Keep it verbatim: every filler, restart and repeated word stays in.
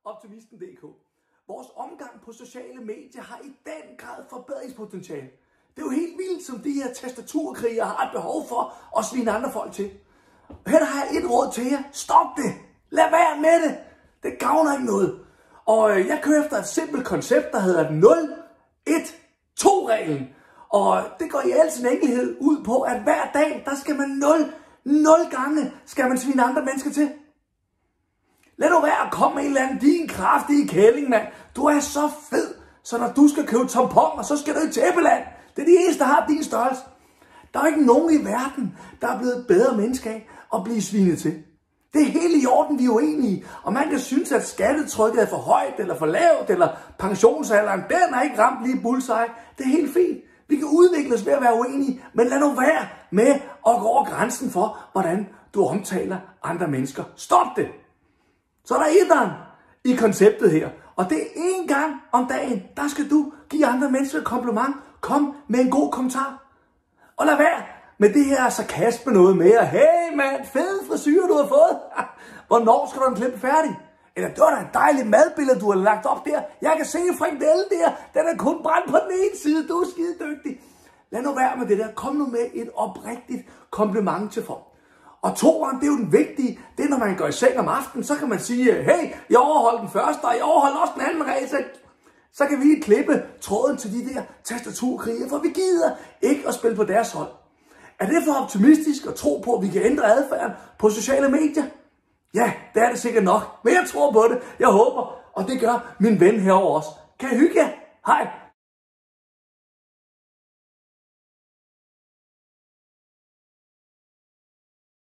Optimisten punktum d k. Vores omgang på sociale medier har i den grad forbedringspotentiale. Det er jo helt vildt, som de her tastaturkrigere har et behov for at svine andre folk til. Her der har jeg et råd til jer. Stop det! Lad være med det! Det gavner ikke noget. Og jeg kører efter et simpelt koncept, der hedder nul et to reglen. Og det går i al sin enkelhed ud på, at hver dag, der skal man nul, nul gange, skal man svine andre mennesker til. Lad nu være at komme med en eller anden din kraftige kælling, mand. Du er så fed, så når du skal købe tamponer, så skal du i tæppeland. Det er de eneste, der har din størrelse. Der er ikke nogen i verden, der er blevet bedre mennesker af at blive svinet til. Det er helt i orden, vi er uenige. Og man kan synes, at skattetrykket er for højt eller for lavt, eller pensionsalderen, den er ikke ramt lige bullseye. Det er helt fint. Vi kan udvikle os ved at være uenige, men lad nu være med at gå over grænsen for, hvordan du omtaler andre mennesker. Stop det! Så er der etteren i konceptet her, og det er en gang om dagen, der skal du give andre mennesker et kompliment. Kom med en god kommentar. Og lad være med det her sarkasme noget mere. Hey mand, fed frisyr du har fået. Hvornår skal du den klippe færdig? Eller det var da et dejligt madbillede, du har lagt op der. Jeg kan se frikadelle der. Den er kun brændt på den ene side. Du er skide dygtig. Lad nu være med det der. Kom nu med et oprigtigt kompliment til folk. Og toeren, det er jo den vigtige. Det er, når man går i seng om aftenen, så kan man sige, hey, jeg overholdt den første, og jeg overholdt også den anden regel. Så, så kan vi klippe tråden til de der tastaturkrige, for vi gider ikke at spille på deres hold. Er det for optimistisk at tro på, at vi kan ændre adfærden på sociale medier? Ja, det er det sikkert nok, men jeg tror på det. Jeg håber, og det gør min ven herovre også. Kan I hygge jer? Hej!